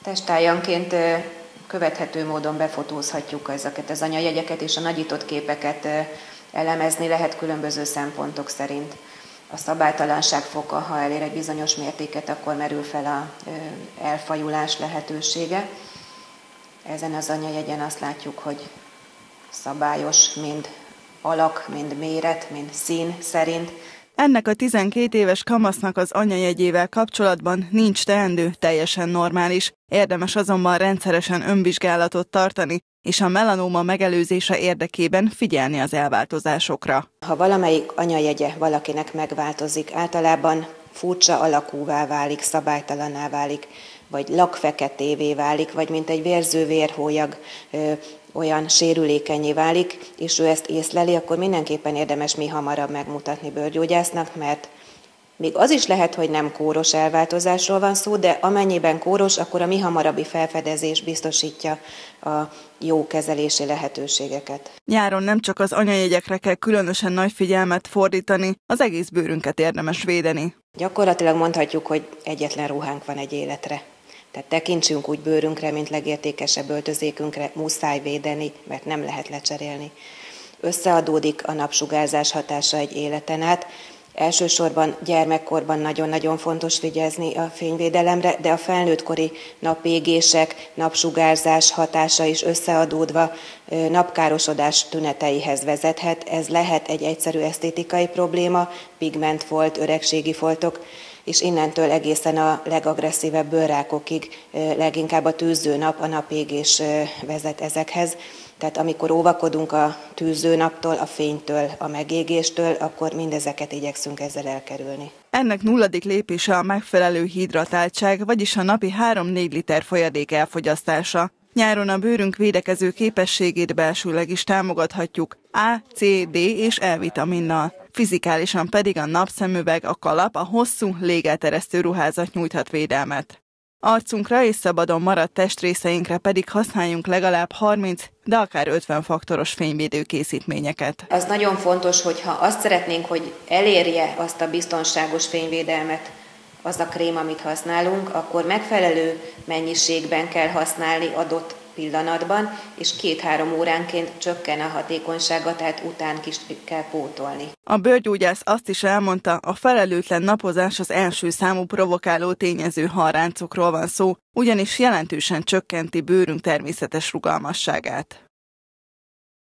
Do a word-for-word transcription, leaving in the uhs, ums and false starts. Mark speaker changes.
Speaker 1: Testtárgyanként követhető módon befotózhatjuk ezeket az anyajegyeket, és a nagyított képeket elemezni lehet különböző szempontok szerint. A szabálytalanság foka, ha elér egy bizonyos mértéket, akkor merül fel a elfajulás lehetősége. Ezen az anyajegyen azt látjuk, hogy szabályos, mind alak, mind méret, mind szín szerint.
Speaker 2: Ennek a tizenkét éves kamasznak az anyajegyével kapcsolatban nincs teendő, teljesen normális. Érdemes azonban rendszeresen önvizsgálatot tartani, és a melanóma megelőzése érdekében figyelni az elváltozásokra.
Speaker 1: Ha valamelyik anyajegye valakinek megváltozik, általában furcsa alakúvá válik, szabálytalanná válik, vagy lakfeketévé válik, vagy mint egy vérző vérhólyag ö, olyan sérülékenyé válik, és ő ezt észleli, akkor mindenképpen érdemes mi hamarabb megmutatni bőrgyógyásznak, mert még az is lehet, hogy nem kóros elváltozásról van szó, de amennyiben kóros, akkor a mi hamarabbi felfedezés biztosítja a jó kezelési lehetőségeket.
Speaker 2: Nyáron nem csak az anyajegyekre kell különösen nagy figyelmet fordítani, az egész bőrünket érdemes védeni.
Speaker 1: Gyakorlatilag mondhatjuk, hogy egyetlen ruhánk van egy életre. Tehát tekintsünk úgy bőrünkre, mint legértékesebb öltözékünkre, muszáj védeni, mert nem lehet lecserélni. Összeadódik a napsugárzás hatása egy életen át. Elsősorban gyermekkorban nagyon-nagyon fontos vigyázni a fényvédelemre, de a felnőttkori napégések, napsugárzás hatása is összeadódva napkárosodás tüneteihez vezethet. Ez lehet egy egyszerű esztétikai probléma, pigmentfolt, öregségi foltok, és innentől egészen a legagresszívebb bőrrákokig leginkább a tűzőnap, a napégés vezet ezekhez. Tehát amikor óvakodunk a tűzőnaptól, a fénytől, a megégéstől, akkor mindezeket igyekszünk ezzel elkerülni.
Speaker 2: Ennek nulladik lépése a megfelelő hidratáltság, vagyis a napi három-négy liter folyadék elfogyasztása. Nyáron a bőrünk védekező képességét belsőleg is támogathatjuk A, C, D és E vitaminnal. Fizikálisan pedig a napszemüveg, a kalap, a hosszú, légelteresztő ruházat nyújthat védelmet. Arcunkra és szabadon maradt testrészeinkre pedig használjunk legalább harminc, de akár ötven faktoros fényvédő készítményeket.
Speaker 1: Az nagyon fontos, hogy ha azt szeretnénk, hogy elérje azt a biztonságos fényvédelmet, az a krém, amit használunk, akkor megfelelő mennyiségben kell használni adott pillanatban, és két-három óránként csökken a hatékonysága, tehát után is kell pótolni.
Speaker 2: A bőrgyógyász azt is elmondta, a felelőtlen napozás az első számú provokáló tényező, ha a ráncokról van szó, ugyanis jelentősen csökkenti bőrünk természetes rugalmasságát.